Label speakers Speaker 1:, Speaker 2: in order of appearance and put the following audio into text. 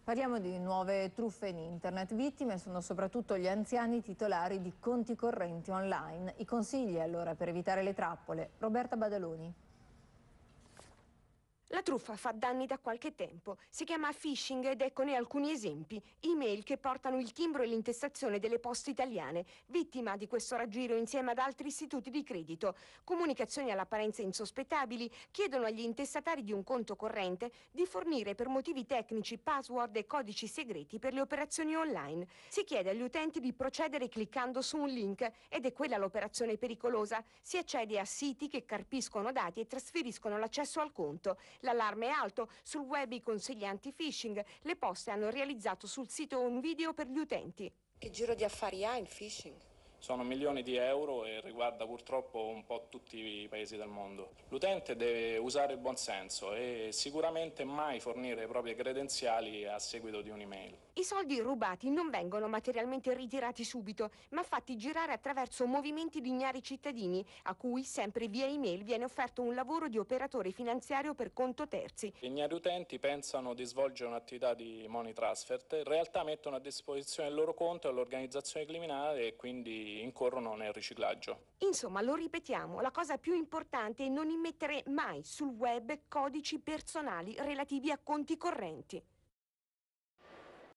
Speaker 1: Parliamo di nuove truffe in internet. Vittime sono soprattutto gli anziani titolari di conti correnti online. I consigli allora per evitare le trappole. Roberta Badaloni.
Speaker 2: La truffa fa danni da qualche tempo. Si chiama phishing ed eccone alcuni esempi. Email che portano il timbro e l'intestazione delle poste italiane. Vittima di questo raggiro insieme ad altri istituti di credito. Comunicazioni all'apparenza insospettabili chiedono agli intestatari di un conto corrente di fornire per motivi tecnici password e codici segreti per le operazioni online. Si chiede agli utenti di procedere cliccando su un link ed è quella l'operazione pericolosa. Si accede a siti che carpiscono dati e trasferiscono l'accesso al conto. L'allarme è alto, sul web i consigli anti-phishing, le poste hanno realizzato sul sito un video per gli utenti.
Speaker 3: Che giro di affari ha il phishing?
Speaker 4: Sono milioni di euro e riguarda purtroppo un po' tutti i paesi del mondo. L'utente deve usare il buon senso e sicuramente mai fornire le proprie credenziali a seguito di un'email.
Speaker 2: I soldi rubati non vengono materialmente ritirati subito, ma fatti girare attraverso movimenti di ignari cittadini, a cui sempre via email viene offerto un lavoro di operatore finanziario per conto terzi.
Speaker 4: Gli ignari utenti pensano di svolgere un'attività di money transfer, in realtà mettono a disposizione il loro conto all'organizzazione criminale e quindi incorrono nel riciclaggio.
Speaker 2: Insomma, lo ripetiamo, la cosa più importante è non immettere mai sul web codici personali relativi a conti correnti.